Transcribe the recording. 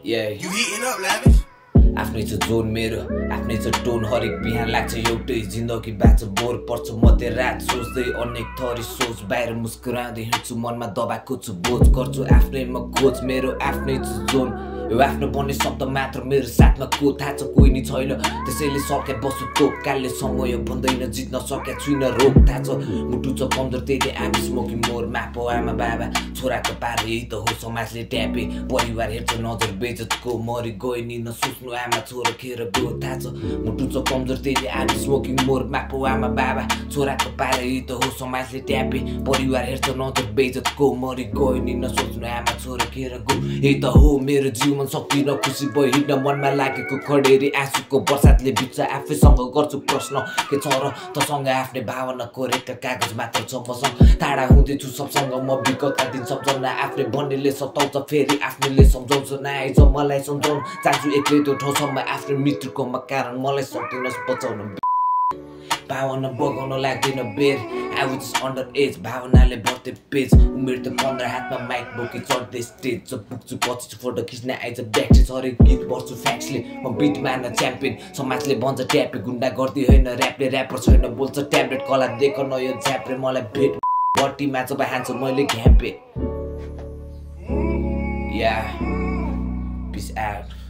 Yeah. You heating up, Lavish? आफ्नै छ John मेरो आफ्नै छ टोन हरेक बिहान लाग्छ एउटै जिन्दगी बाँच बोर पर्छ मध्य रात सोच्दै अनेक थरी सोच बाहिर मुस्कुराउँदै हिँड्छु मनमा दबाएको छु बोझ गर्छु आफ्नै म खोज मेरो आफ्नै छ जोन यो आफ्नो बन्ने शब्द मात्र मेरो साथमा को थाहा छ कोही नि छैन त्यसैले सके बस्छु तोप कालले समय भन्दैन जित्न सके छुइनँ रोग थाहा छ मुटु छ कमजोर त्यही आफै स्मोकिङ मोर मापो आमा बाबा छोराको पारे त हो समाजले ट्यापे परिवार हेर्छ नजर बेजतको मरि गए नि नसोच्नु आमा छोरा खेर गयो थाहा छ मुटु छ कमजोर त्यही आफै स्मोकिङ मोर मापो आमा बाबा छोराको पारे त हो समाजले ट्यापे परिवार हेर्छ नजर बेजतको मरि गए नि नसोच्नु आमा छोरा खेर गयो यही त हो मेरो जीवन सक्दिन खुसी भई हिँड्न मनमा लागेको खडेरी आँसुको बर्सातले बित्छ आफैसँग गर्छु प्रश्न के छ र तसँग आफ्नै भावना कोरेका कागज मात्र छ मसँग टाढा हुँदैछु सबसँग म विगतका दिन सम्झना आफ्नै भन्नेले सताउँछ फेरि आफ्नैले सम्झाउँछ नआइज मलाई सम्झाउनु चाहन्छु एक्लै त्यो ठाउँसम्म आफ्नो मृत्युकोमा कारण मलाई सक्दिनस् बचाउन भावना बगाउन लाग्दैन बेर I was just under age भावनाले भर्ते पेज उमेर त 15 हातमा माइक बोकी चढ्दै स्टेज च पुग्छु पछि फोटो खिच्न आइज ब्याक्स हरेक गीत गर्छु फ्याक्सले म बिट मार्न च्याम्पियन समाजले भन्छ ट्यापे गुन्डा गर्दै होइन ऱ्यापले ऱ्यापर छैन बोल्छ ट्याब्लेट कला देख न यो झ्याप्रे मलाई भेट बट्टीमा जब हान्छ मैले घ्याम्पे या पिस आउट